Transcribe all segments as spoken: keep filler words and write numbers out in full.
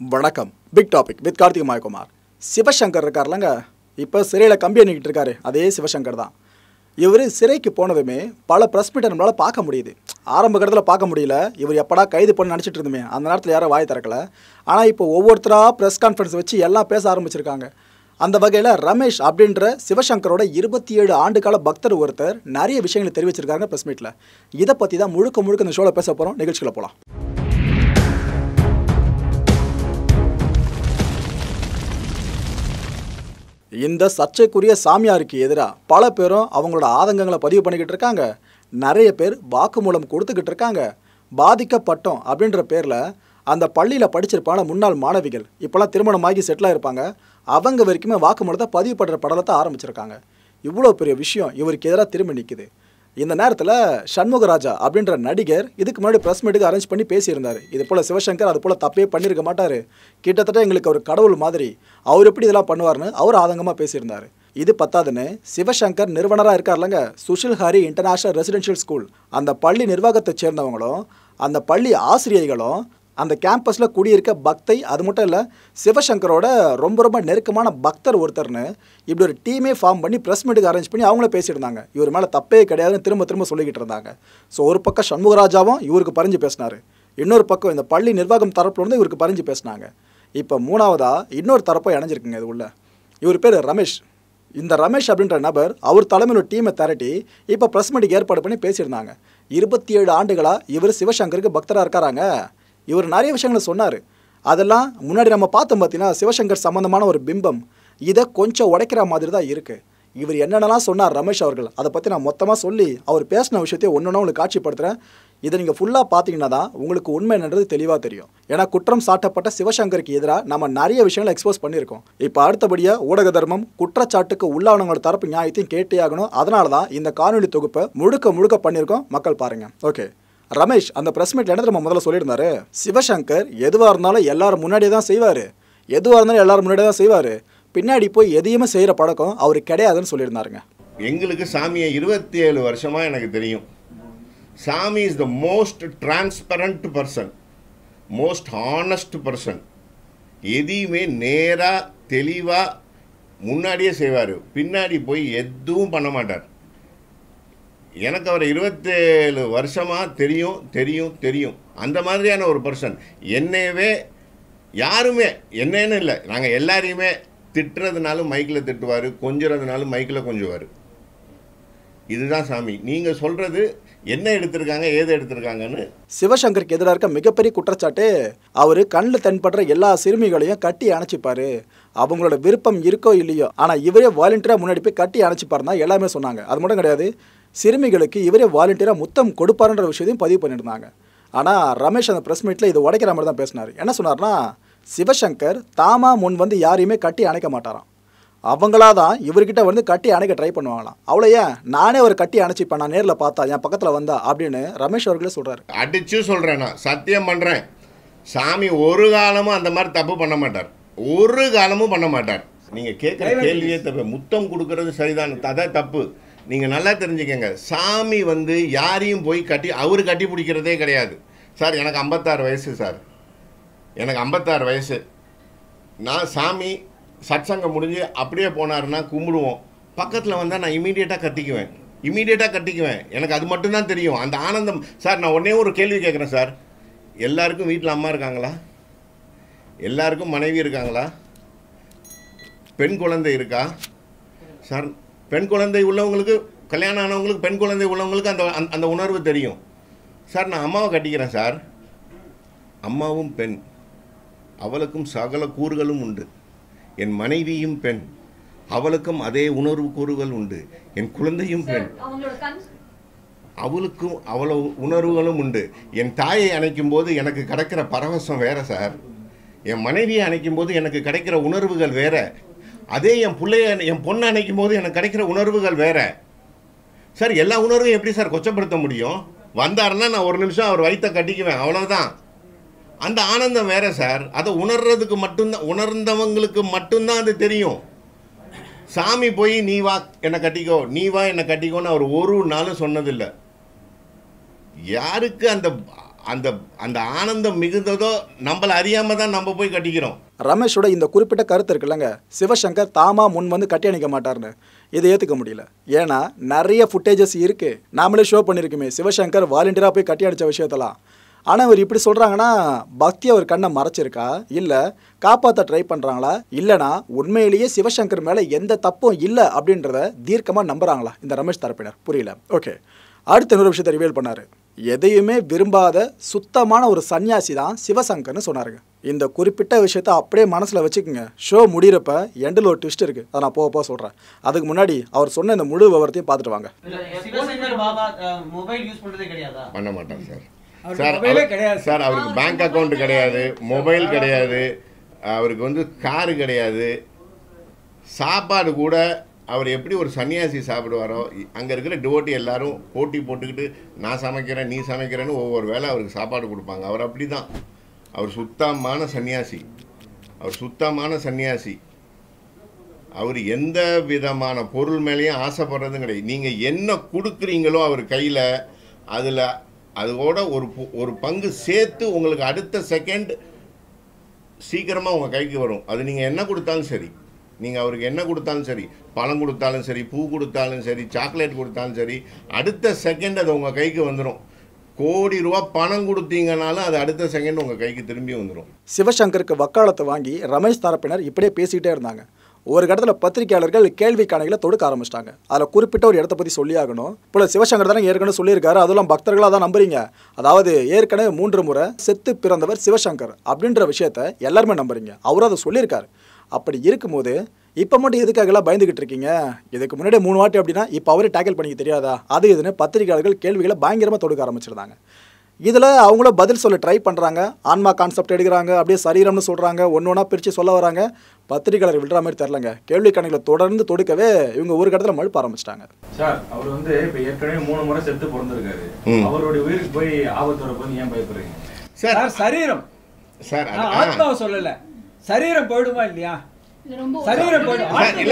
வணக்கம். Big topic with Karthik Mayakumar. Sivasankar இருக்கார்லங்க, இப்போ சிறையில் கம்பி அணிக்கிட்டு இருக்காரு. அதே சிவசங்கர் தான். இவர் சிறைக்கு போனதுமே பல ப்ரெஸ் மீட்டை நம்மளால் பார்க்க முடியுது. ஆரம்ப கட்டத்தில் பார்க்க முடியல, இவர் எப்படா கைது பண்ண நினச்சிட்டு இருந்துமே, அந்த நேரத்தில் யாரும் வாய் திறக்கலை. ஆனால் இப்போ ஒவ்வொருத்தராக ப்ரெஸ் கான்ஃபரன்ஸ் வச்சு எல்லாம் பேச ஆரம்பிச்சிருக்காங்க. அந்த வகையில் ரமேஷ் அப்படின்ற சிவசங்கரோட இருபத்தி ஏழு ஆண்டு கால பக்தர் ஒருத்தர் நிறைய விஷயங்களை தெரிவிச்சிருக்காங்க ப்ரெஸ் மீட்டில். இதை பற்றி தான் முழுக்க முழுக்க இந்த ஷோவில் பேச போகிறோம். நிகழ்ச்சிகளை போகலாம். இந்த சர்ச்சைக்குரிய சாமியாருக்கு எதிராக பல பேரும் அவங்களோட ஆதங்கங்களை பதிவு பண்ணிக்கிட்டு இருக்காங்க. நிறைய பேர் வாக்குமூலம் கொடுத்துக்கிட்டு இருக்காங்க. பாதிக்கப்பட்டோம் அப்படின்ற பேரில் அந்த பள்ளியில் படிச்சிருப்பான முன்னாள் மாணவிகள் இப்போலாம் திருமணமாகி செட்டில் ஆகிருப்பாங்க. அவங்க வரைக்குமே வாக்குமூலத்தை பதிவு பண்ணுற படலத்தை ஆரம்பிச்சிருக்காங்க. இவ்வளோ பெரிய விஷயம் இவருக்கு எதிராக திரும்பி நிற்குது. இந்த நேரத்தில் சண்முகராஜா அப்படின்ற நடிகர் இதுக்கு முன்னாடி ப்ரெஸ் மீட்டுக்கு அரேஞ்ச் பண்ணி பேசியிருந்தார். இது போல் சிவசங்கர் அது போல் தப்பே பண்ணியிருக்க மாட்டார், கிட்டத்தட்ட எங்களுக்கு ஒரு கடவுள் மாதிரி, அவர் எப்படி இதெல்லாம் பண்ணுவார்னு அவர் ஆதங்கமாக பேசியிருந்தார். இது பத்தாதுன்னு சிவசங்கர் நிறுவனராக இருக்கார்லங்க, Sushil Hari international residential school, அந்த பள்ளி நிர்வாகத்தை சேர்ந்தவங்களும் அந்த பள்ளி ஆசிரியர்களும் அந்த கேம்பஸில் குடியிருக்க பக்தை, அது மட்டும் இல்லை சிவசங்கரோட ரொம்ப ரொம்ப நெருக்கமான பக்தர் ஒருத்தர்னு இப்படி ஒரு டீமே ஃபார்ம் பண்ணி ப்ரெஸ் மீட்டுக்கு அரேஞ்ச் பண்ணி அவங்களே பேசியிருந்தாங்க. இவர் மேலே தப்பே கிடையாதுன்னு திரும்ப திரும்ப சொல்லிக்கிட்டு இருந்தாங்க. ஸோ ஒரு பக்கம் சண்முகராஜாவும் இவருக்கு பறிஞ்சு பேசினார், இன்னொரு பக்கம் இந்த பள்ளி நிர்வாகம் தரப்புல இருந்து இவருக்கு பறிஞ்சு பேசினாங்க. இப்போ மூணாவதாக இன்னொரு தரப்பை இணைஞ்சிருக்குங்க இது உள்ள. இவர் பேர் ரமேஷ். இந்த ரமேஷ் அப்படின்ற நபர் அவர் தலைமையில் ஒரு டீமை திரட்டி இப்போ ப்ரெஸ் மீட்டுக்கு ஏற்பாடு பண்ணி பேசியிருந்தாங்க. இருபத்தி ஏழு ஆண்டுகளாக இவர் சிவசங்கருக்கு பக்தராக இருக்காராங்க. இவர் நிறைய விஷயங்களை சொன்னார். அதெல்லாம் முன்னாடி நம்ம பார்த்தோம் பார்த்தீங்கன்னா சிவசங்கர் சம்மந்தமான ஒரு பிம்பம். இதை கொஞ்சம் உடைக்கிற மாதிரி தான் இருக்குது. இவர் என்னென்னலாம் சொன்னார் ரமேஷ் அவர்கள், அதை பற்றி நான் மொத்தமாக சொல்லி அவர் பேசின விஷயத்தையும் ஒன்று ஒன்று உங்களுக்கு காட்சிப்படுத்துகிறேன். இதை நீங்கள் ஃபுல்லாக பார்த்தீங்கன்னா தான் உங்களுக்கு உண்மை என்னன்றது தெளிவாக தெரியும். ஏன்னா குற்றம் சாட்டப்பட்ட சிவசங்கருக்கு எதிராக நம்ம நிறைய விஷயங்களை எக்ஸ்போஸ் பண்ணியிருக்கோம். இப்போ அடுத்தபடியாக ஊடக தர்மம், குற்றச்சாட்டுக்கு உள்ளானவங்களோட தரப்பு நியாயத்தையும் கேட்டே ஆகணும். அதனால தான் இந்த காணொலி தொகுப்பை முழுக்க முழுக்க பண்ணியிருக்கோம். மக்கள் பாருங்கள். ஓகே, ரமேஷ் அந்த ப்ரெஸ் மீட்டில் என்ன நம்ம முதல்ல சொல்லியிருந்தாரு, சிவசங்கர் எதுவாக இருந்தாலும் எல்லாரும் முன்னாடியே தான் செய்வார், எதுவாக இருந்தாலும் எல்லாரும் முன்னாடியே தான் செய்வார், பின்னாடி போய் எதையுமே செய்கிற பழக்கம் அவர் கிடையாதுன்னு சொல்லியிருந்தாருங்க. எங்களுக்கு சாமியை இருபத்தி ஏழு வருஷமாக எனக்கு தெரியும். Sami is the most transparent person, most honest person. எதையுமே நேராக தெளிவாக முன்னாடியே செய்வார், பின்னாடி போய் எதுவும் பண்ண மாட்டார். எனக்கு அவர் இருபத்தேழு வருஷமாக தெரியும் தெரியும் தெரியும் அந்த மாதிரியான ஒரு பர்சன். என்னையவே யாருமே என்னன்னு இல்லை, நாங்கள் எல்லாரையுமே திட்டுறதுனாலும் மைக்கில் திட்டுவார், கொஞ்சுறதுனாலும் மைக்கில் கொஞ்சுவார். இதுதான் சாமி. நீங்கள் சொல்கிறது என்ன எடுத்திருக்காங்க ஏது எடுத்திருக்காங்கன்னு. சிவசங்கருக்கு எதிராக இருக்க மிகப்பெரிய குற்றச்சாட்டு, அவர் கண்ணில் தென்படுற எல்லா சிறுமிகளையும் கட்டி அணைச்சிப்பார், அவங்களோட விருப்பம் இருக்கோ இல்லையோ ஆனால் இவரே வாலண்டியராக முன்னாடி போய் கட்டி அணைச்சிப்பாருன்னா எல்லாமே சொன்னாங்க. அது மட்டும் கிடையாது, சிறுமிகளுக்கு இவரே வாலண்டியராக முத்தம் கொடுப்பாருன்ற விஷயத்தையும் பதிவு பண்ணியிருந்தாங்க. ஆனால் ரமேஷ் அந்த ப்ரெஸ் மீட்டில் இது உடைக்கிற மாதிரி தான் பேசினார். என்ன சொன்னார்னா, சிவசங்கர் தாமா முன் வந்து யாரையுமே கட்டி அணைக்க மாட்டாராம், அவங்களா தான் இவர்கிட்ட வந்து கட்டி அணைக்க ட்ரை பண்ணுவாங்களாம். அவ்வளோ ஏன் நானே ஒரு கட்டி அணைச்சிப்பேன், நான் நேரில் பார்த்தா என் பக்கத்தில் வந்தா அப்படின்னு ரமேஷ் அவர்களே சொல்கிறார். அடிச்சு சொல்கிறேன், நான் சத்தியம் பண்ணுறேன், சாமி ஒரு காலமும் அந்த மாதிரி தப்பு பண்ண மாட்டார், ஒரு காலமும் பண்ண மாட்டார். நீங்கள் கேட்குற கேள்வியே தப்பு. முத்தம் கொடுக்கறது சரிதான், அதான் தப்பு. நீங்கள் நல்லா தெரிஞ்சுக்கங்க, சாமி வந்து யாரையும் போய் கட்டி அவரு கட்டி பிடிக்கிறதே கிடையாது. சார் எனக்கு ஐம்பத்தாறு வயசு சார், எனக்கு ஐம்பத்தாறு வயசு. நான் சாமி சத்சங்கம் முடிஞ்சு அப்படியே போனாருன்னா கும்பிடுவோம், பக்கத்தில் வந்தால் நான் இமீடியட்டாக கட்டிக்குவேன், இமீடியட்டாக கட்டிக்குவேன். எனக்கு அது மட்டும்தான் தெரியும், அந்த ஆனந்தம். சார் நான் ஒன்றே ஒரு கேள்வி கேட்குறேன் சார், எல்லாருக்கும் வீட்டில் அம்மா இருக்காங்களா? எல்லாருக்கும் மனைவி இருக்காங்களா? பெண் குழந்தை இருக்கா? சார் பெண் குழந்தை உள்ளவங்களுக்கு, கல்யாணம் ஆனவங்களுக்கு, பெண் குழந்தை உள்ளவங்களுக்கு அந்த அந்த உணர்வு தெரியும். சார் நான் அம்மாவை கட்டிக்கிறேன் சார், அம்மாவும் பெண், அவளுக்கும் சகல கூறுகளும் உண்டு. என் மனைவியும் பெண், அவளுக்கும் அதே உணர்வு கூறுகள் உண்டு. என் குழந்தையும் பெண், அவளுக்கும் அவ்வளோ உணர்வுகளும் உண்டு. என் தாயை அணைக்கும் போது எனக்கு கிடைக்கிற பரவசம் வேற சார், என் மனைவியை அணைக்கும் போது எனக்கு கிடைக்கிற உணர்வுகள் வேற. அதே என் பிள்ளைய என் பொண்ணை அணைக்கும் போது எனக்கு கிடைக்கிற உணர்வுகள் வேற சார். எல்லா உணர்வையும் எப்படி சார் கொச்சப்படுத்த முடியும்? வந்தாருன்னா நான் ஒரு நிமிஷம் அவர் வயிற்ற கட்டிக்குவேன், அவ்வளோதான். அந்த ஆனந்தம் வேற சார். அதை உணர்றதுக்கு மட்டும்தான், உணர்ந்தவங்களுக்கு மட்டும்தான் அது தெரியும். சாமி போய் நீ வா என்னை கட்டிக்கோ, நீ வா என்னை கட்டிக்கோன்னு அவர் ஒரு நாளும் சொன்னதில்லை. யாருக்கு அந்த அந்த அந்த ஆனந்தம் மிகுந்ததோ நம்மளை அறியாமல் தான் நம்ம போய் கட்டிக்கிறோம். ரமேஷோட இந்த குறிப்பிட்ட கருத்து இருக்குல்லங்க, சிவசங்கர் தாமா முன் வந்து கட்டி அணிக்க மாட்டார்னு, இதை ஏற்றுக்க முடியல. ஏன்னா நிறைய ஃபுட்டேஜஸ் இருக்குது, நாமளே ஷோ பண்ணியிருக்குமே சிவசங்கர் வாலண்டியராக போய் கட்டி அடித்த விஷயத்தெல்லாம். ஆனால் இவர் இப்படி சொல்கிறாங்கன்னா பக்தி அவர் கண்ணை மறைச்சிருக்கா, இல்லை காப்பாற்ற ட்ரை பண்ணுறாங்களா, இல்லைனா உண்மையிலேயே சிவசங்கர் மேலே எந்த தப்பும் இல்லை அப்படின்றத தீர்க்கமாக நம்புகிறாங்களா இந்த ரமேஷ் தரப்பினர்? புரியல. ஓகே, அடுத்த இன்னொரு விஷயத்தை ரிவீல் பண்ணார். எதையுமே விரும்பாத சுத்தமான ஒரு சன்னியாசி தான் சிவசங்கர்னு சொன்னாருங்க. இந்த குறிப்பிட்ட விஷயத்த அப்படியே மனசில் வச்சுக்கோங்க. ஷோ முடிகிறப்ப எண்டில் ஒரு ட்விஸ்ட் இருக்குது, அதை நான் போக போக சொல்கிறேன். அதுக்கு முன்னாடி அவர் சொன்ன இந்த முழு விவரத்தையும் பார்த்துட்டு வாங்க. பண்ண மாட்டாங்க சார். சார் சார் அவருக்கு பேங்க் அக்கௌண்ட் கிடையாது, மொபைல் கிடையாது, அவருக்கு வந்து காரு கிடையாது, சாப்பாடு கூட அவர் எப்படி ஒரு சன்னியாசி சாப்பிடுவாரோ அங்கே இருக்கிற டிவோட்டி எல்லாரும் போட்டி போட்டுக்கிட்டு நான் சமைக்கிறேன் நீ சமைக்கிறேன்னு ஒவ்வொரு வேளை அவருக்கு சாப்பாடு கொடுப்பாங்க. அவர் அப்படி தான், அவர் சுத்தமான சன்னியாசி, அவர் சுத்தமான சன்னியாசி. அவர் எந்த விதமான பொருள் மேலேயும் ஆசைப்படுறதும் கிடையாது. நீங்கள் என்ன கொடுக்குறீங்களோ அவர் கையில், அதில் அதோட ஒரு ஒரு பங்கு சேர்த்து உங்களுக்கு அடுத்த செகண்ட் சீக்கிரமாக உங்கள் கைக்கு வரும். அது நீங்கள் என்ன கொடுத்தாலும் சரி, நீங்கள் அவருக்கு என்ன கொடுத்தாலும் சரி, பழம் கொடுத்தாலும் சரி, பூ கொடுத்தாலும் சரி, சாக்லேட் கொடுத்தாலும் சரி, அடுத்த செகண்ட் அது உங்கள் கைக்கு வந்துடும். கோடி ரூபா பணம் கொடுத்தீங்கனாலும் அது அடுத்த செகண்ட் உங்கள் கைக்கு திரும்பி வந்துடும். சிவசங்கருக்கு வக்காலத்தை வாங்கி ரமேஷ் தரப்பினர் இப்படியே பேசிக்கிட்டே இருந்தாங்க. ஒரு இடத்துல பத்திரிகையாளர்கள் கேள்வி கணைகளை தொடுக்க ஆரம்பிச்சிட்டாங்க. அதில் குறிப்பிட்ட ஒரு இடத்த பற்றி சொல்லி ஆகணும். இப்போ சிவசங்கர் தானே ஏற்கனவே சொல்லியிருக்காரு, அதெல்லாம் பக்தர்களாக தான் நம்புறீங்க, அதாவது ஏற்கனவே மூன்று முறை செத்து பிறந்தவர் சிவசங்கர் அப்படின்ற விஷயத்த எல்லாருமே நம்புறீங்க, அவரும் அதை சொல்லியிருக்காரு. அப்படி இருக்கும்போது இப்போ மட்டும் எதுக்காகலாம் பயந்துக்கிட்டு இருக்கீங்க? இதுக்கு முன்னாடி மூணு வாட்டி அப்படின்னா இப்போ அவரே டேக்கிள் பண்ணிக்க தெரியாதா? அது இதுன்னு பத்திரிகையாளர்கள் கேள்விகளை பயங்கரமாக தொடுக்க ஆரம்பிச்சிருந்தாங்க. இதில் அவங்கள பதில் சொல்ல ட்ரை பண்ணுறாங்க, ஆன்மா கான்செப்ட் எடுக்கிறாங்க, அப்படியே சரீரம்னு சொல்கிறாங்க, ஒன்று ஒன்றா பிரித்து சொல்ல வராங்க. பத்திரிகையாளர் விடுற மாதிரி தெரிலங்க, கேள்வி கணக்கில் தொடர்ந்து தொடுக்கவே இவங்க ஒரு கடத்தில் மழுப்ப ஆரம்பிச்சிட்டாங்க. சார் அவர் வந்து இப்போ ஏற்கனவே மூணு முறை செத்து பிறந்திருக்காரு, அவருடைய உயிருக்கு போய் ஆபத்து வரப்போது ஏன் பயப்படுறீங்க சார்? சரீரம் சார், ஆத்மாவை சொல்லலை, சரீரம் போயிடுமா இல்லையா? சரீரம் போயிடும்.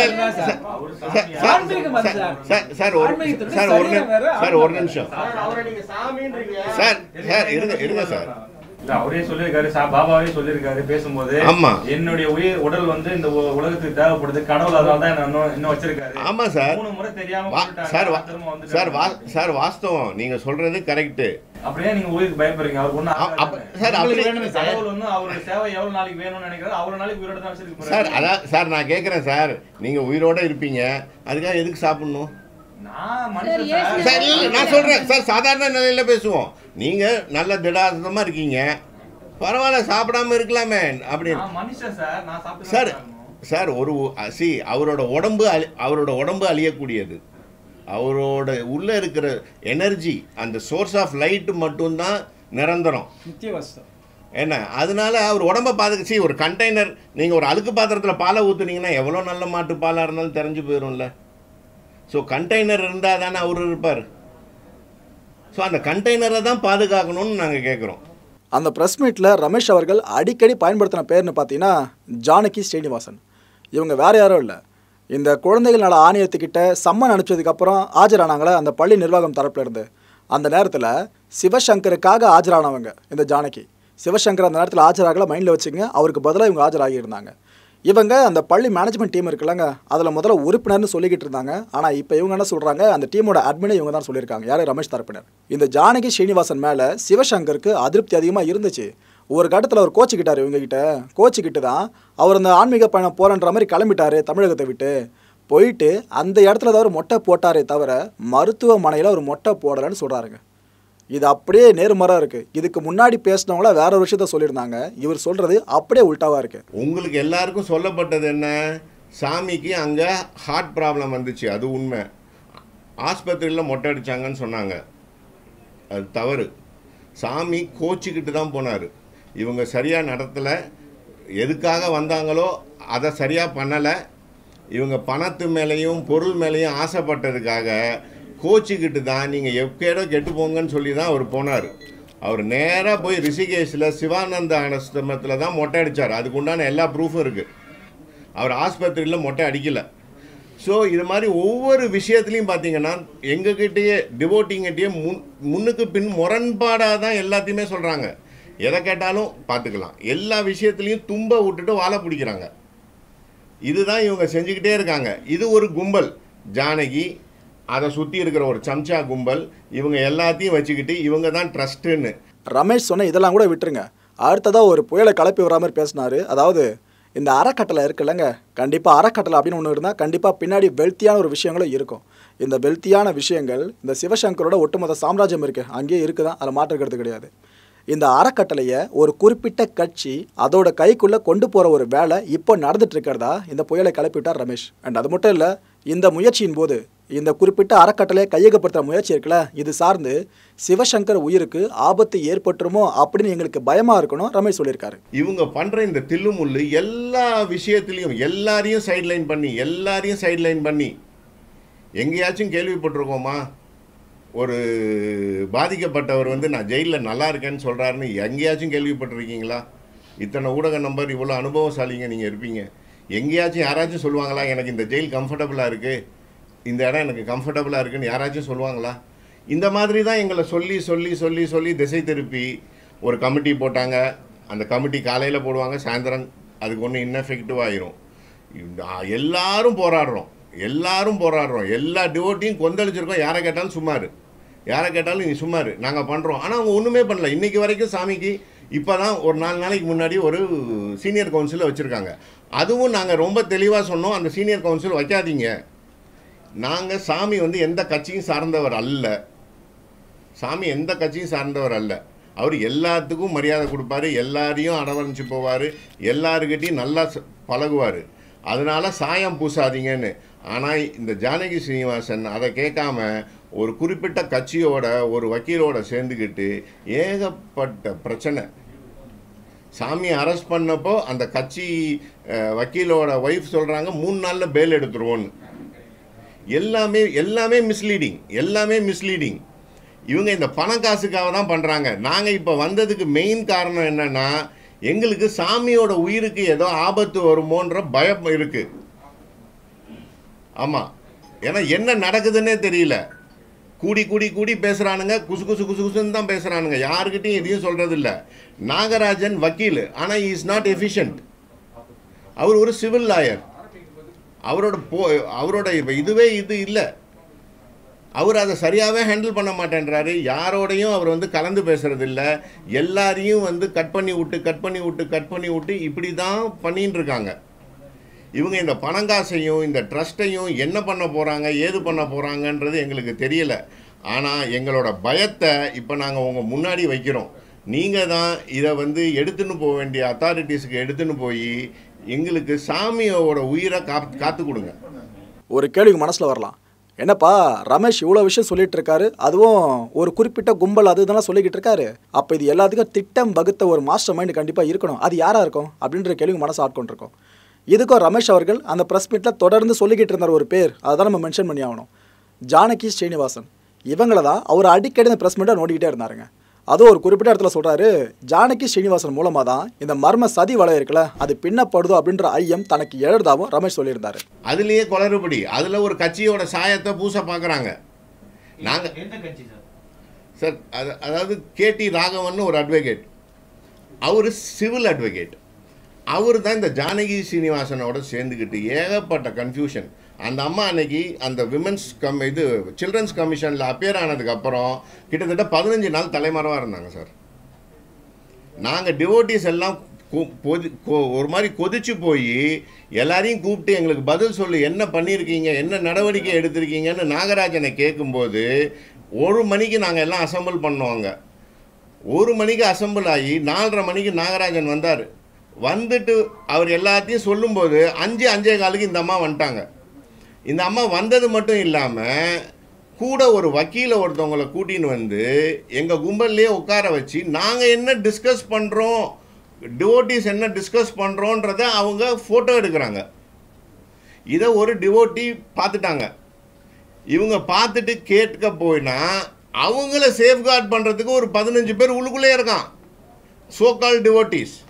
அவரே சொல்லியிருக்காரு, பாபாவே சொல்லியிருக்காரு பேசும்போது, என்னுடைய உயிர் உடல் வந்து இந்த உலகத்துக்கு தேவைப்படுது, கடவுள் அதனால தான் இன்னும் வச்சிருக்காரு. ஆமா சார், மூணு முறை தெரியாம சார் வாஸ்தவம் நீங்க சொல்றது கரெக்ட். அப்படியே நீங்க உயிருக்கு பயப்படுறீங்க. அவர் ஒண்ணு சார் கடவுள் ஒண்ணு அவருடைய சேவை எவ்வளவு நாளைக்கு வேணும்னு நினைக்கிறாரு, அவ்வளவு நாளைக்கு உயிரோட தான் வச்சிருக்காரு சார். அதான் சார் நான் கேட்கிறேன் சார், நீங்க உயிரோட இருப்பீங்க, அதுக்காக எதுக்கு சாப்பிடணும்? நான் சொல்றேன் சார், சாதாரண நிலையில பேசுவோம். நீங்க நல்ல திடாதமா இருக்கீங்க, பரவாயில்ல சாப்பிடாம இருக்கலாமே அப்படின்னு சார். சார் ஒரு சி அவரோட உடம்பு அவரோட உடம்பு அழியக்கூடியது, அவரோட உள்ள இருக்கிற எனர்ஜி அந்த சோர்ஸ் ஆஃப் லைட் மட்டும்தான் நிரந்தரம் என்ன. அதனால அவர் உடம்பை பாதுகாச்சு ஒரு கண்டெய்னர், நீங்கள் ஒரு அழுக்கு பாத்திரத்தில் பாலை ஊற்றுனீங்கன்னா எவ்வளோ நல்ல மாட்டு பாலாக இருந்தாலும் தெரிஞ்சு போயிடும்ல. ஸோ கண்டெய்னர் இருந்தால் தானே அவர் இருப்பார். ஸோ அந்த கண்டெய்னரை தான் பாதுகாக்கணும்னு நாங்கள் கேட்குறோம். அந்த ப்ரெஸ் மீட்டில் ரமேஷ் அவர்கள் அடிக்கடி பயன்படுத்தின பேர்னு பார்த்தீங்கன்னா ஜானகி ஸ்ரீனிவாசன். இவங்க வேறு யாரும் இல்லை, இந்த குழந்தைகள் நல ஆணையத்துக்கிட்ட சம்மன் அனுப்பிச்சதுக்கப்புறம் ஆஜரானாங்களே அந்த பள்ளி நிர்வாகம் தரப்புல இருந்து, அந்த நேரத்தில் சிவசங்கருக்காக ஆஜரானவங்க இந்த ஜானகி. சிவசங்கர் அந்த நேரத்தில் ஆஜராகல, மைண்டில் வச்சுங்க, அவருக்கு பதிலாக இவங்க ஆஜராகியிருந்தாங்க. இவங்க அந்த பள்ளி மேனேஜ்மெண்ட் டீம் இருக்குல்லங்க, அதில் முதல்ல உறுப்பினர்னு சொல்லிக்கிட்டு இருந்தாங்க. ஆனால் இப்போ இவங்க என்ன சொல்கிறாங்க, அந்த டீமோட அட்மினை இவங்க தான் சொல்லியிருக்காங்க. யார்? ரமேஷ் தரப்பினர். இந்த ஜானகி ஸ்ரீனிவாசன் மேலே சிவசங்கருக்கு அதிருப்தி அதிகமாக இருந்துச்சு. ஒரு கட்டத்தில் அவர் கோச்சிக்கிட்டார், இவங்ககிட்ட கோச்சிக்கிட்டு தான் அவர் அந்த ஆன்மீக பயணம் போகிறன்ற மாதிரி கிளம்பிட்டார் தமிழகத்தை விட்டு. போயிட்டு அந்த இடத்துல தான் அவர் மொட்டை போட்டாரே தவிர மருத்துவமனையில் அவர் மொட்டை போடலைன்னு சொல்கிறாருங்க. இது அப்படியே நேர்மாறாக இருக்குது. இதுக்கு முன்னாடி பேசினவங்கள வேற ஒரு விஷயத்த சொல்லியிருந்தாங்க, இவர் சொல்கிறது அப்படியே உல்ட்டாவாக இருக்குது. உங்களுக்கு எல்லாருக்கும் சொல்லப்பட்டது என்ன, சாமிக்கு அங்கே ஹார்ட் ப்ராப்ளம் வந்துச்சு, அது உண்மை. ஆஸ்பத்திரியில் மொட்டை அடித்தாங்கன்னு சொன்னாங்க, அது தவறு. சாமி கோச்சிக்கிட்டு தான் போனார். இவங்க சரியாக நடத்தலை, எதுக்காக வந்தாங்களோ அதை சரியாக பண்ணலை. இவங்க பணத்து மேலேயும் பொருள் மேலேயும் ஆசைப்பட்டதுக்காக கோச்சிக்கிட்டு தான் நீங்கள் எப்பேடோ கெட்டு போங்கன்னு சொல்லி தான் அவர் போனார். அவர் நேராக போய் ரிஷிகேஷில் சிவானந்த ஆசிரமத்தில் தான் மொட்டை அடித்தார். அதுக்கு உண்டான எல்லா ப்ரூஃபும் இருக்குது. அவர் ஆஸ்பத்திரியில் மொட்டை அடிக்கலை. ஸோ இது மாதிரி ஒவ்வொரு விஷயத்துலையும் பார்த்தீங்கன்னா எங்ககிட்டயே டிவோட்டிங்கிட்டயே முன் முன்னுக்கு பின் முரண்பாடாக தான் எல்லாத்தையுமே சொல்கிறாங்க. எதை கேட்டாலும் பார்த்துக்கலாம், எல்லா விஷயத்துலையும் தும்ப விட்டுட்டு வாழை பிடிக்கிறாங்க. இதுதான் இவங்க செஞ்சுக்கிட்டே இருக்காங்க. இது ஒரு கும்பல், ஜானகி அதை சுற்றி இருக்கிற ஒரு சம்சா கும்பல், இவங்க எல்லாத்தையும் வச்சுக்கிட்டு இவங்க தான் ட்ரஸ்ட்டுன்னு. ரமேஷ் சொன்ன இதெல்லாம் கூட விட்டுருங்க. அடுத்ததாக ஒரு புயலை கிளப்பி வர மாதிரி பேசினார். அதாவது இந்த அறக்கட்டளை இருக்குல்லங்க, கண்டிப்பாக அறக்கட்டளை அப்படின்னு ஒன்று இருந்தால் கண்டிப்பாக பின்னாடி வெல்த்தியான ஒரு விஷயங்களும் இருக்கும். இந்த வெல்த்தியான விஷயங்கள் இந்த சிவசங்கரோட ஒட்டுமொத்த சாம்ராஜ்யம் இருக்குது, அங்கேயே இருக்குதான், அதில் மாற்றுக்கிறது கிடையாது. இந்த அறக்கட்டளையை ஒரு குறிப்பிட்ட கட்சி அதோட கைக்குள்ளே கொண்டு போகிற ஒரு வேலை இப்போ நடந்துட்டு இருக்கிறதா இந்த புயலை கிளப்பிவிட்டார் ரமேஷ். அண்ட் அது மட்டும் இல்லை, இந்த முயற்சியின் போது இந்த குறிப்பிட்ட அறக்கட்டளையை கையகப்படுத்துகிற முயற்சி இருக்குல்ல, இது சார்ந்து சிவசங்கர் உயிருக்கு ஆபத்து ஏற்பட்டுருமோ அப்படின்னு எங்களுக்கு பயமாக இருக்கணும் ரமேஷ் சொல்லியிருக்காரு. இவங்க பண்ணுற இந்த தில்லுமுள்ளு எல்லா விஷயத்துலையும் எல்லாரையும் சைட்லைன் பண்ணி எல்லாரையும் சைட்லைன் பண்ணி எங்கேயாச்சும் கேள்விப்பட்டிருக்கோமா? ஒரு பாதிக்கப்பட்டவர் வந்து நான் ஜெயிலில் நல்லா இருக்கேன்னு சொல்கிறாருன்னு எங்கேயாச்சும் கேள்விப்பட்டிருக்கீங்களா? இத்தனை ஊடக நம்பர், இவ்வளோ அனுபவசாலிங்க நீங்கள் இருப்பீங்க, எங்கேயாச்சும் யாராச்சும் சொல்லுவாங்களா எனக்கு இந்த ஜெயில் கம்ஃபர்டபுளாக இருக்குது, இந்த இடம் எனக்கு கம்ஃபர்டபுளாக இருக்குன்னு யாராச்சும் சொல்லுவாங்களா? இந்த மாதிரி தான் எங்களை சொல்லி சொல்லி சொல்லி சொல்லி திசை திருப்பி ஒரு கமிட்டி போட்டாங்க. அந்த கமிட்டி காலையில் போடுவாங்க, சாயந்தரம் அதுக்கு ஒன்று இன்எஃபெக்டிவ் ஆயிரும். எல்லாரும் போராடுறோம் எல்லாரும் போராடுறோம் எல்லா டிவோட்டியும் கொந்தளிச்சிருக்கோம். யாரை கேட்டாலும் சும்மாரு, யாரை கேட்டாலும் நீ சும்மாரு, நாங்கள் பண்ணுறோம். ஆனால் அவங்க ஒன்றுமே பண்ணல. இன்றைக்கி வரைக்கும் சாமிக்கு இப்போ தான் ஒரு நாலு நாளைக்கு முன்னாடி ஒரு சீனியர் கவுன்சிலை வச்சுருக்காங்க. அதுவும் நாங்கள் ரொம்ப தெளிவாக சொன்னோம், அந்த சீனியர் கவுன்சில் வைக்காதீங்க. நாங்கள் சாமி வந்து எந்த கட்சியும் சார்ந்தவர் அல்ல, சாமி எந்த கட்சியும் சார்ந்தவர் அல்ல. அவர் எல்லாத்துக்கும் மரியாதை கொடுப்பாரு, எல்லாரையும் அரவணைச்சு போவார், எல்லாருக்கிட்டையும் நல்லா பழகுவார். அதனால் சாயம் பூசாதீங்கன்னு. ஆனால் இந்த ஜானகி ஸ்ரீனிவாசன் அதை கேட்காம ஒரு குறிப்பிட்ட கட்சியோட ஒரு வக்கீலோட சேர்ந்துக்கிட்டு ஏகப்பட்ட பிரச்சனை. சாமியை அரெஸ்ட் பண்ணப்போ அந்த கட்சி வக்கீலோட ஒய்ஃப் சொல்கிறாங்க மூணு நாளில் பெயில் எடுத்துருவோன்னு. எல்லாமே எல்லாமே மிஸ்லீடிங், எல்லாமே மிஸ்லீடிங். இவங்க இந்த பணம் காசுக்காக தான் பண்ணுறாங்க. நாங்கள் இப்போ வந்ததுக்கு மெயின் காரணம் என்னென்னா, எங்களுக்கு சாமியோட உயிருக்கு ஏதோ ஆபத்து வருமோன்ற பயம் இருக்குது. ஆமாம், ஏன்னா என்ன நடக்குதுன்னே தெரியல. கூடி கூடி கூடி பேசுகிறானுங்க, குசு குசு குசு குசுன்னு தான் பேசுகிறானுங்க, யாருக்கிட்டையும் எதையும் சொல்கிறதில்ல. நாகராஜன் வக்கீல், ஆனால் he is not efficient. அவர் ஒரு சிவில் லாயர். அவரோட போ அவரோட இதுவே இது இல்லை. அவர் அதை சரியாகவே ஹேண்டில் பண்ண மாட்டேன்றாரு. யாரோடையும் அவர் வந்து கலந்து பேசுகிறதில்ல. எல்லாரையும் வந்து கட் பண்ணி விட்டு கட் பண்ணி விட்டு கட் பண்ணி விட்டு இப்படி தான் பண்ணின்னு இருக்காங்க. இவங்க இந்த பணங்காசையும் இந்த ட்ரஸ்ட்டையும் என்ன பண்ண போகிறாங்க, ஏது பண்ண போகிறாங்கன்றது எங்களுக்கு தெரியலை. ஆனால் எங்களோட பயத்தை இப்போ நாங்கள் உங்கள் முன்னாடி வைக்கிறோம். நீங்கள் தான் இதை வந்து எடுத்துன்னு போக வேண்டிய அத்தாரிட்டிஸுக்கு எடுத்துன்னு போய் எங்களுக்கு சாமியோட உயிரை காத்து காத்து கொடுங்க. ஒரு கேள்வி மனசில் வரலாம், என்னப்பா ரமேஷ் இவ்வளோ விஷயம் சொல்லிட்டு இருக்காரு, அதுவும் ஒரு குறிப்பிட்ட கும்பல் அது இதெல்லாம் சொல்லிக்கிட்டு இருக்காரு, அப்போ இது எல்லாத்துக்கும் திட்டம் வகுத்த ஒரு மாஸ்டர் மைண்டு கண்டிப்பாக இருக்கணும், அது யாராக இருக்கும் அப்படின்ற கேள்வி மனசு ஆட்கொண்டிருக்கோம். இதுக்கும் ரமேஷ் அவர்கள் அந்த ப்ரெஸ் மீட்டில் தொடர்ந்து சொல்லிக்கிட்டு இருந்தார் ஒரு பேர், அதை தான் நம்ம மென்ஷன் பண்ணி ஆகணும், ஜானகி ஸ்ரீனிவாசன். இவங்கள தான் அவர் அடிக்கடி இந்த ப்ரெஸ் மீட்டை நோண்டிக்கிட்டே இருந்தாருங்க. அதுவும் ஒரு குறிப்பிட்ட இடத்துல சொல்கிறாரு, ஜானகி ஸ்ரீனிவாசன் மூலமாக தான் இந்த மர்ம சதி வலை இருக்குல்ல அது பின்னப்படுதோ அப்படின்ற ஐயம் தனக்கு எழுதாவும் ரமேஷ் சொல்லியிருந்தாரு. அதுலேயே குளறுபடி, அதில் ஒரு கட்சியோட சாயத்தை பூச பார்க்குறாங்க. நாங்கள் எந்த கட்சி சார்? சார் அது அதாவது கேடி ராகவன் ஒரு அட்வொகேட், அவர் சிவில் அட்வொகேட். அவர் தான் இந்த ஜானகி ஸ்ரீனிவாசனோட சேர்ந்துக்கிட்டு ஏகப்பட்ட கன்ஃபியூஷன். அந்த அம்மா அன்னைக்கு அந்த விமென்ஸ் கம் இது சில்ட்ரன்ஸ் கமிஷனில் அப்பியர் ஆனதுக்கப்புறம் கிட்டத்தட்ட பதினஞ்சு நாள் தலைமறைவாக இருந்தாங்க சார். நாங்கள் டிவோட்டிஸ் எல்லாம் கொதி ஒரு மாதிரி கொதிச்சு போய் எல்லாரையும் கூப்பிட்டு எங்களுக்கு பதில் சொல்லி என்ன பண்ணியிருக்கீங்க, என்ன நடவடிக்கை எடுத்திருக்கீங்கன்னு நாகராஜனை கேட்கும்போது ஒரு மணிக்கு நாங்கள் எல்லாம் அசம்பிள் பண்ணுவாங்க. ஒரு மணிக்கு அசம்பிள் ஆகி நாலரை மணிக்கு நாகராஜன் வந்தார். வந்துட்டு அவர் எல்லாத்தையும் சொல்லும்போது அஞ்சு அஞ்சே காலுக்கு இந்த அம்மா வந்துட்டாங்க. இந்த அம்மா வந்தது மட்டும் இல்லாமல் கூட ஒரு வக்கீலை ஒருத்தவங்களை கூட்டின்னு வந்து எங்கள் கும்பல்லையே உட்கார வச்சு நாங்கள் என்ன டிஸ்கஸ் பண்ணுறோம், டிவோட்டிஸ் என்ன டிஸ்கஸ் பண்ணுறோன்றத அவங்க ஃபோட்டோ எடுக்கிறாங்க. இதை ஒரு டிவோட்டி பார்த்துட்டாங்க. இவங்க பார்த்துட்டு கேட்க போயினா அவங்கள சேஃப்கார்ட் பண்ணுறதுக்கு ஒரு பதினஞ்சு பேர் உள்ளுக்குள்ளே இருக்கான், சோகால் டிவோட்டிஸ்.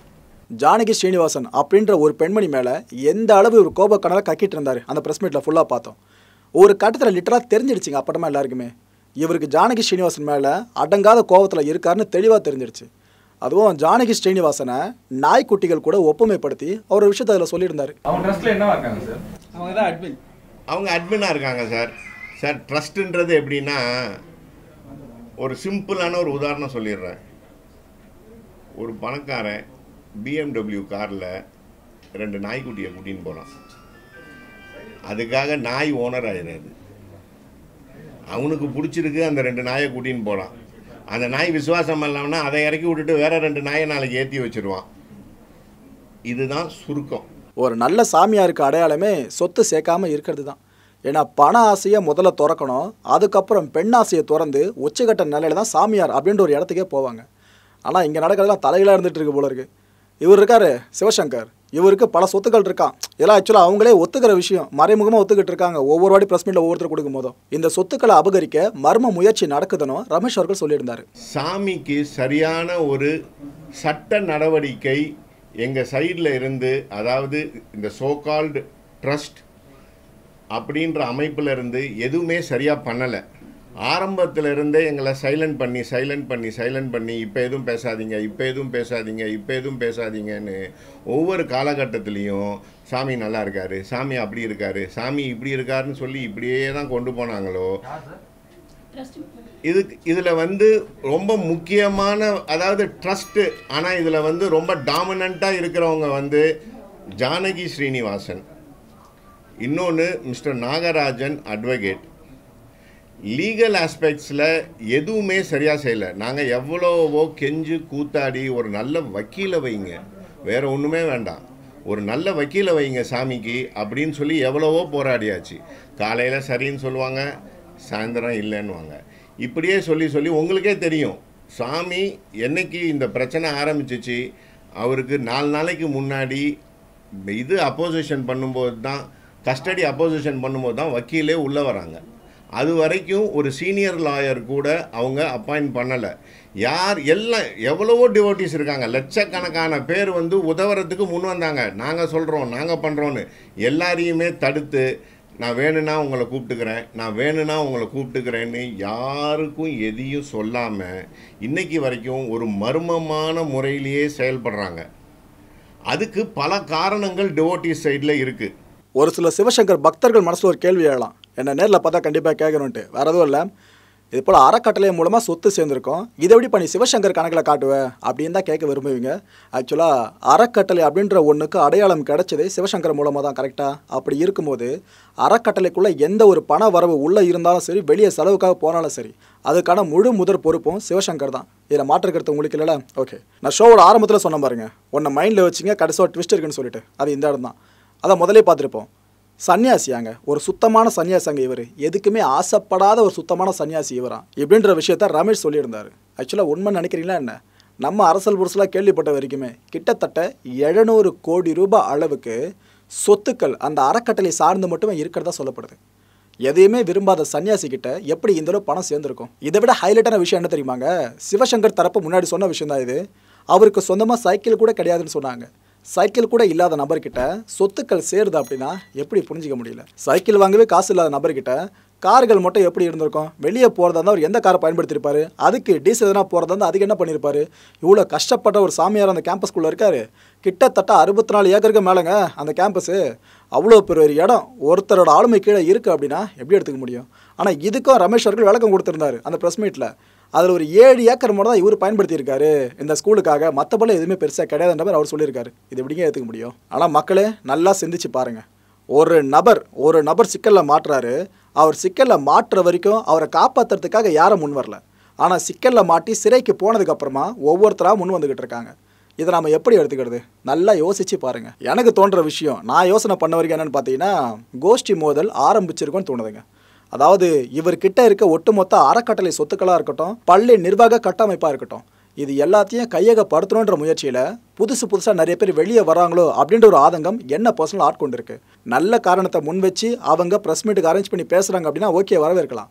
ஜானகி ஸ்ரீனிவாசன் அப்படின்ற ஒரு பெண்மணி மேலே எந்த அளவு ஒரு கோபக்கணலை கக்கிட்டு இருந்தார் அந்த ப்ரெஸ் மீட்டில் ஃபுல்லாக பார்த்தோம். ஒரு கட்டத்தில் லிட்டராக தெரிஞ்சிடுச்சிங்க அப்பட்டமா எல்லாருக்குமே இவருக்கு ஜானகி ஸ்ரீனிவாசன் மேலே அடங்காத கோபத்தில் இருக்காருன்னு தெளிவாக தெரிஞ்சிடுச்சு. அதுவும் ஜானகி ஸ்ரீனிவாசனை நாய்க்குட்டிகள் கூட ஒப்புமைப்படுத்தி அவர் ஒரு விஷயத்தை அதில் சொல்லியிருந்தார். அவங்க ட்ரஸ்ட்டில் என்ன இருக்காங்க சார்? அவங்க தான் அட்மின். அவங்க அட்மினாக இருக்காங்க சார். சார் ட்ரஸ்ட்டுன்றது எப்படின்னா, ஒரு சிம்பிளான ஒரு உதாரணம் சொல்லிடுறேன். ஒரு பணக்காரன் பிஎம்டபிள்யூ காரில் ரெண்டு நாய்க்குட்டியை கூட்டின்னு போகிறான். அதுக்காக நாய் ஓனர் ஆயிடுறாரு. அவனுக்கு பிடிச்சிருக்கு, அந்த ரெண்டு நாயை கூட்டின்னு போகிறான். அந்த நாய் விசுவாசம் இல்லாமனா அதை இறக்கி விட்டுட்டு வேற ரெண்டு நாயை நாளைக்கு ஏற்றி வச்சிருவான். இதுதான் சுருக்கம். ஒரு நல்ல சாமியாருக்கு அடையாளமே சொத்து சேர்க்காம இருக்கிறது தான். ஏன்னா பண ஆசையை முதல்ல திறக்கணும், அதுக்கப்புறம் பெண் ஆசையை திறந்து உச்சகட்ட நிலையில தான் சாமியார் அப்படின்ற ஒரு இடத்துக்கே போவாங்க. ஆனால் இங்கே நடக்கிறதுலாம் தலைகளாக இருந்துகிட்டு இருக்கு போல இருக்கு. இவர் இருக்காரு சிவசங்கர், இவருக்கு பல சொத்துக்கள் இருக்கான். இதெல்லாம் ஆக்சுவலாக அவங்களே ஒத்துக்கிற விஷயம், மறைமுகமாக ஒத்துக்கிட்டு இருக்காங்க ஒவ்வொரு வாட்டி ப்ரெஸ் மீட்டில் ஒவ்வொருத்தர் கொடுக்கும் போதும். இந்த சொத்துக்களை அபகரிக்க மர்ம முயற்சி நடக்குதுன்னு ரமேஷ் அவர்கள் சொல்லியிருந்தார். சாமிக்கு சரியான ஒரு சட்ட நடவடிக்கை எங்கள் சைடில் இருந்து, அதாவது இந்த சோகால்டு ட்ரஸ்ட் அப்படின்ற அமைப்பில் இருந்து எதுவுமே சரியாக பண்ணலை. ஆரம்பத்தில் இருந்தே எங்களை சைலண்ட் பண்ணி சைலண்ட் பண்ணி சைலண்ட் பண்ணி இப்போ எதுவும் பேசாதீங்க, இப்போ எதுவும் பேசாதீங்க, இப்போ எதுவும் பேசாதீங்கன்னு ஒவ்வொரு காலகட்டத்திலையும் சாமி நல்லா இருக்காரு, சாமி அப்படி இருக்காரு, சாமி இப்படி இருக்காருன்னு சொல்லி இப்படியே தான் கொண்டு போனாங்களோ. இது இதில் வந்து ரொம்ப முக்கியமான, அதாவது ட்ரஸ்ட்டு, ஆனால் இதில் வந்து ரொம்ப டாமினண்ட்டாக இருக்கிறவங்க வந்து ஜானகி ஸ்ரீனிவாசன், இன்னொன்று மிஸ்டர் நாகராஜன் அட்வொகேட். லீகல் ஆஸ்பெக்ட்ஸில் எதுவுமே சரியாக செய்யலை. நாங்கள் எவ்வளவோ கெஞ்சு கூத்தாடி ஒரு நல்ல வக்கீலை வைங்க, வேறு ஒன்றுமே வேண்டாம், ஒரு நல்ல வக்கீலை வைங்க சாமிக்கு அப்படின்னு சொல்லி எவ்வளவோ போராடியாச்சு. காலையில் சரின்னு சொல்லுவாங்க, சாயந்தரம் இல்லைன்னுவாங்க. இப்படியே சொல்லி சொல்லி உங்களுக்கே தெரியும் சாமி என்னைக்கு இந்த பிரச்சனை ஆரம்பிச்சிச்சு. அவருக்கு நாலு நாளைக்கு முன்னாடி இது அப்போசிஷன் பண்ணும்போது தான், கஸ்டடி அப்போசிஷன் பண்ணும்போது தான் வக்கீலே உள்ளே வராங்க. அது வரைக்கும் ஒரு சீனியர் லாயர் கூட அவங்க அப்பாயிண்ட் பண்ணலை. யார் எல்லாம் எவ்வளவோ டிவோட்டிஸ் இருக்காங்க, லட்சக்கணக்கான பேர் வந்து உதவுறதுக்கு முன் வந்தாங்க. நாங்கள் சொல்கிறோம், நாங்கள் பண்ணுறோன்னு எல்லாரையுமே தடுத்து, நான் வேணும்னா உங்களை கூப்பிட்டுக்கிறேன், நான் வேணும்னா உங்களை கூப்பிட்டுக்கிறேன்னு யாருக்கும் எதையும் சொல்லாமல் இன்றைக்கி வரைக்கும் ஒரு மர்மமான முறையிலேயே செயல்படுறாங்க. அதுக்கு பல காரணங்கள் டிவோட்டிஸ் சைடில் இருக்குது. ஒரு சில சிவசங்கர் பக்தர்கள் மனசில் ஒரு கேள்வி எழலாம், என்ன நேரில் பார்த்தா கண்டிப்பாக கேட்கணுன்ட்டு. வேறு எதுவும் இல்லை, இது போல் அறக்கட்டளை மூலமாக சொத்து சேர்ந்துருக்கோம், இதை எப்படி பண்ணி சிவசங்கர் கணக்கில் காட்டுவேன் அப்படின்னு தான் கேட்க விரும்புவீங்க. ஆக்சுவலாக அறக்கட்டளை அப்படின்ற ஒன்றுக்கு அடையாளம் கிடைச்சதே சிவசங்கர் மூலமாக தான். கரெக்டாக அப்படி இருக்கும்போது அறக்கட்டளைக்குள்ளே எந்த ஒரு பண வரவு உள்ளே இருந்தாலும் சரி, வெளியே செலவுக்காக போனாலும் சரி, அதுக்கான முழு முதற் பொறுப்பும் சிவசங்கர் தான். இதில் மாற்றுக்கிறது உங்களுக்கு இல்லைல்ல? ஓகே, நான் ஷோவோட ஆரம்பத்தில் சொன்ன பாருங்க, ஒன்றை மைண்டில் வச்சுங்க, கடைசியாக ட்விஸ்ட் இருக்குன்னு சொல்லிட்டு, அது இந்த இடம் தான். அதை முதலே பார்த்துருப்போம். சன்னியாசியாங்க, ஒரு சுத்தமான சன்னியாசிங்க இவர், எதுக்குமே ஆசைப்படாத ஒரு சுத்தமான சன்னியாசி இவரா இப்படின்ற விஷயத்த ரமேஷ் சொல்லியிருந்தார். ஆக்சுவலாக உண்மை நினைக்கிறீங்களா என்ன? நம்ம அரசல் புரசலாக கேள்விப்பட்ட வரைக்குமே கிட்டத்தட்ட எழுநூறு கோடி ரூபாய் அளவுக்கு சொத்துக்கள் அந்த அறக்கட்டளை சார்ந்து மட்டுமே இருக்கிறதா சொல்லப்படுது. எதையுமே விரும்பாத சன்னியாசி கிட்ட எப்படி இந்த அளவு பணம் சேர்ந்துருக்கும்? இதை விட ஹைலைட்டான விஷயம் என்ன தெரியுமாங்க? சிவசங்கர் தரப்பு முன்னாடி சொன்ன விஷயம் தான் இது. அவருக்கு சொந்தமாக சைக்கிள் கூட கிடையாதுன்னு சொன்னாங்க. சைக்கிள் கூட இல்லாத நபர்கிட்ட சொத்துக்கள் சேருது அப்படின்னா எப்படி புரிஞ்சிக்க முடியல? சைக்கிள் வாங்கவே காசு இல்லாத நபர்கிட்ட கார்கள் மட்டும் எப்படி இருந்திருக்கும்? வெளியே போகிறதா இருந்தால் அவர் எந்த காரை பயன்படுத்தியிருப்பாரு? அதுக்கு டீசல் எதனா போகிறதா இருந்தால் அதுக்கு என்ன பண்ணியிருப்பாரு? இவ்வளோ கஷ்டப்பட்ட ஒரு சாமியார் அந்த கேம்பஸ்குள்ளே இருக்கார். கிட்டத்தட்ட அறுபத்தி நாலு ஏக்கருக்கு மேலேங்க அந்த கேம்பஸு. அவ்வளோ பெரிய ஒரு இடம் ஒருத்தரோட ஆளுமை கீழே இருக்குது அப்படின்னா எப்படி எடுத்துக்க முடியும்? ஆனால் இதுக்கும் ரமேஷ் அவர்கள் விளக்கம் கொடுத்துருந்தாரு அந்த ப்ரெஸ் மீட்டில். அதில் ஒரு ஏழு ஏக்கர் மட்டும் தான் இவர் பயன்படுத்தியிருக்காரு இந்த ஸ்கூலுக்காக, மற்றபடி எதுவுமே பெருசாக கிடையாதுன்ற மாதிரி அவர் சொல்லியிருக்காரு. இது எப்படிங்க ஏற்றுக்க முடியும்? ஆனால் மக்களே நல்லா சிந்திச்சு பாருங்கள். ஒரு நபர் ஒரு நபர் சிக்கலில் மாட்டுறாரு, அவர் சிக்கலில் மாட்டுற வரைக்கும் அவரை காப்பாற்றுறதுக்காக யாரும் முன் வரல. ஆனால் சிக்கலில் மாட்டி சிறைக்கு போனதுக்கப்புறமா ஒவ்வொருத்தராக முன் வந்துக்கிட்டு இருக்காங்க. இதை நம்ம எப்படி எடுத்துக்கிறது? நல்லா யோசிச்சு பாருங்கள். எனக்கு தோன்ற விஷயம், நான் யோசனை பண்ண வரைக்கும் என்னென்னு பார்த்தீங்கன்னா, கோஷ்டி மோதல் ஆரம்பிச்சிருக்கோன்னு தோணுதுங்க. அதாவது இவர்கிட்ட இருக்க ஒட்டுமொத்த அறக்கட்டளை சொத்துக்களாக இருக்கட்டும், பள்ளி நிர்வாக கட்டமைப்பாக இருக்கட்டும், இது எல்லாத்தையும் கையகப்படுத்தணுன்ற முயற்சியில் புதுசு புதுசாக நிறைய பேர் வெளியே வராங்களோ அப்படின்ற ஒரு ஆதங்கம் என்ன பர்சனல் ஆட்கொண்டு இருக்கு. நல்ல காரணத்தை முன் வச்சு அவங்க ப்ரெஸ் மீட்டுக்கு அரேஞ்ச் பண்ணி பேசுகிறாங்க அப்படின்னா ஓகே, வரவேற்கலாம்.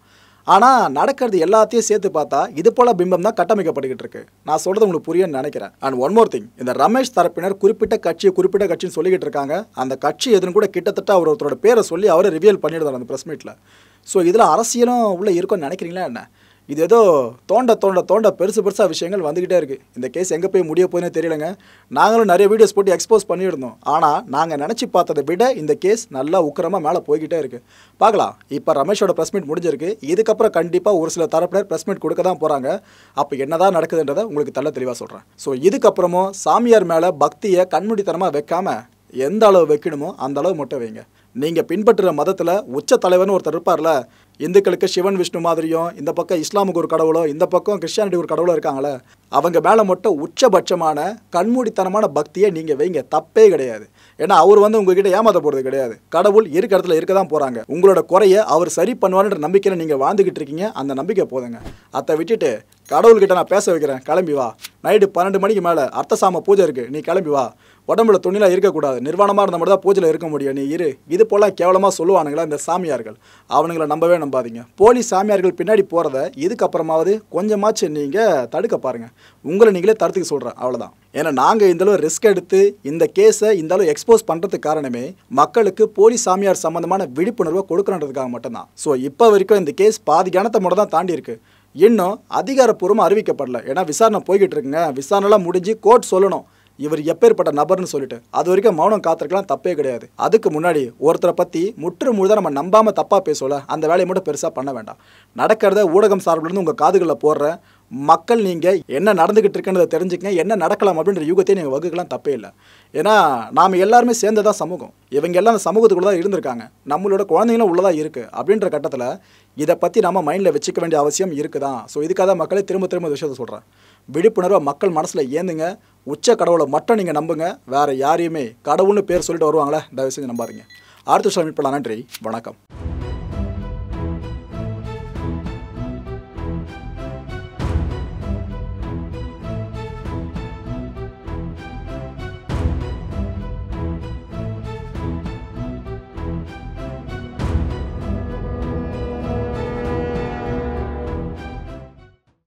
ஆனால் நடக்கிறது எல்லாத்தையும் சேர்த்து பார்த்தா இது போல பிம்பம் தான் கட்டமைக்கப்பட்டுக்கிட்டு இருக்கு. நான் சொல்கிறது உங்களுக்கு புரியும்னு நினைக்கிறேன். அண்ட் ஒன் மோர் திங், இந்த ரமேஷ் தரப்பினர் குறிப்பிட்ட கட்சியை குறிப்பிட்ட கட்சின்னு சொல்லிக்கிட்டு இருக்காங்க. அந்த கட்சி எதுன்னு கூட கிட்டத்தட்ட அவர் ஒருத்தரோட பேரை சொல்லி அவரை ரிவீல் பண்ணிடுறாரு அந்த ப்ரெஸ் மீட்டில். ஸோ இதில் அரசியலும் உள்ளே இருக்கும்னு நினைக்கிறீங்களா என்ன? இது ஏதோ தோண்ட தோண்ட தோண்ட பெருசு பெருசாக விஷயங்கள் வந்துக்கிட்டே இருக்குது. இந்த கேஸ் எங்கே போய் முடிய போதுன்னே தெரியலங்க. நாங்களும் நிறைய வீடியோஸ் போட்டு எக்ஸ்போஸ் பண்ணியிருந்தோம். ஆனால் நாங்கள் நினச்சி பார்த்ததை விட இந்த கேஸ் நல்லா உக்கிரமாக மேலே போய்கிட்டே இருக்குது. பார்க்கலாம். இப்போ ரமேஷோட ப்ரெஸ் மீட் முடிஞ்சிருக்கு. இதுக்கப்புறம் கண்டிப்பாக ஒரு சில தரப்பினர் ப்ரெஸ் மீட் கொடுக்க தான் போகிறாங்க. அப்போ என்ன தான் நடக்குதுன்றதை உங்களுக்கு தள்ள தெளிவாக சொல்கிறேன். ஸோ இதுக்கப்புறமும் சாமியார் மேலே பக்தியை கண்மூடித்தனமாக வைக்காமல் எந்த அளவு வைக்கணுமோ அந்த அளவு மட்டும் வைங்க. நீங்கள் பின்பற்றுற மதத்தில் உச்ச தலைவர்னு ஒருத்தர் இருப்பார்ல, இந்துக்களுக்கு சிவன் விஷ்ணு மாதிரியும், இந்த பக்கம் இஸ்லாமுக்கு ஒரு கடவுளோ, இந்த பக்கம் கிறிஸ்டியானிட்டி ஒரு கடவுளோ இருக்காங்களே, அவங்க மேலே மட்டும் உச்சபட்சமான கண்மூடித்தனமான பக்தியை நீங்கள் வைங்க. தப்பே கிடையாது. ஏன்னா அவர் வந்து உங்ககிட்ட ஏமாத்த போகிறது கிடையாது. கடவுள் இருக்க இடத்துல இருக்க தான் போகிறாங்க. உங்களோட குறைய அவர் சரி பண்ணுவார்ன்ற நம்பிக்கையில் நீங்கள் வாழ்ந்துக்கிட்டு இருக்கீங்க. அந்த நம்பிக்கை போதுங்க. அதை விட்டுட்டு கடவுள்கிட்ட நான் பேச வைக்கிறேன், கிளம்பி வா, நைட்டு பன்னெண்டு மணிக்கு மேலே அர்த்தசாம பூஜை இருக்குது, நீ கிளம்பி வா, உடம்புல துணிலாம் இருக்கக்கூடாது, நிர்வாணமாக இருந்த மட்டும் தான் பூஜையில் இருக்க முடியும், நீ இரு, இது போல் கேவலமாக சொல்லுவானுங்களா இந்த சாமியார்கள். அவனுங்களை நம்பவே நம்பாதீங்க. போலி சாமியார்கள் பின்னாடி போகிறத இதுக்கப்புறமாவது கொஞ்சமாச்சு நீங்கள் தடுக்க பாருங்கள். உங்களை நீங்களே தடுத்துக்க சொல்கிறேன், அவ்வளோதான். ஏன்னா நாங்கள் இந்தளவு ரிஸ்க் எடுத்து இந்த கேஸை இந்தளவு எக்ஸ்போஸ் பண்ணுறதுக்கு காரணமே மக்களுக்கு போலி சாமியார் சம்மந்தமான விழிப்புணர்வை கொடுக்கணுன்றதுக்காக மட்டும்தான். ஸோ இப்போ வரைக்கும் இந்த கேஸ் பாதி கணத்தை மட்டும் தான் தாண்டி இருக்குது. இன்னும் அதிகாரப்பூர்வமாக அறிவிக்கப்படல. ஏன்னா விசாரணை போய்கிட்டு இருக்குங்க. விசாரணைலாம் முடிஞ்சு கோர்ட் சொல்லணும் இவர் எப்பேற்பட்ட நபர்னு சொல்லிட்டு. அது வரைக்கும் மௌனம் காத்திருக்கலாம், தப்பே கிடையாது. அதுக்கு முன்னாடி ஒருத்தரை பற்றி முற்று முழுதாக நம்ம நம்பாமல் தப்பாக பேசல, அந்த வேலையை மட்டும் பெருசாக பண்ண வேண்டாம். நடக்கிறத ஊடகம் சார்பிலேருந்து உங்கள் காதுகளில் போடுற மக்கள் நீங்கள் என்ன நடந்துக்கிட்டு இருக்குன்றதை தெரிஞ்சுக்கங்க. என்ன நடக்கலாம் அப்படின்ற யூகத்தையும் நீங்கள் வகுக்கலாம், தப்பே இல்லை. ஏன்னா நாம் எல்லாருமே சேர்ந்ததான் சமூகம். இவங்க எல்லாம் அந்த சமூகத்துக்குள்ள தான் இருந்திருக்காங்க. நம்மளோட குழந்தைங்களும் உள்ளதாக இருக்குது. அப்படின்ற கட்டத்தில் இதை பற்றி நம்ம மைண்டில் வச்சுக்க வேண்டிய அவசியம் இருக்குதான். ஸோ இதுக்காக தான் மக்களே திரும்ப திரும்ப விஷயத்தை சொல்கிறேன். விழிப்புணர்வை மக்கள் மனசில் ஏந்துங்க. உச்ச கடவுளை மட்டும் நீங்கள் நம்புங்க. வேறு யாரையுமே கடவுள்னு பேர் சொல்லிட்டு வருவாங்களே, தயவு செஞ்சு நம்பாதீங்க. அடுத்த விஷயம் மீட் பண்ணலாம். நன்றி, வணக்கம்.